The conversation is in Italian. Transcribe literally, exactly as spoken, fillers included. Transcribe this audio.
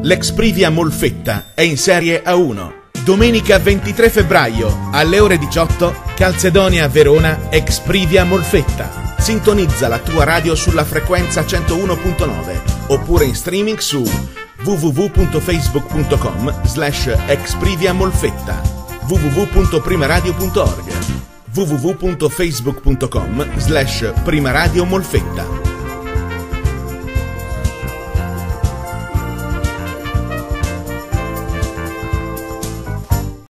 L'Exprivia Molfetta è in Serie A uno. Domenica ventitré febbraio alle ore diciotto, Calzedonia Verona, Exprivia Molfetta. Sintonizza la tua radio sulla frequenza centouno virgola nove oppure in streaming su w w w punto facebook punto com slash Exprivia Molfetta, w w w punto primaradio punto org, w w w punto facebook punto com slash primaradio molfetta.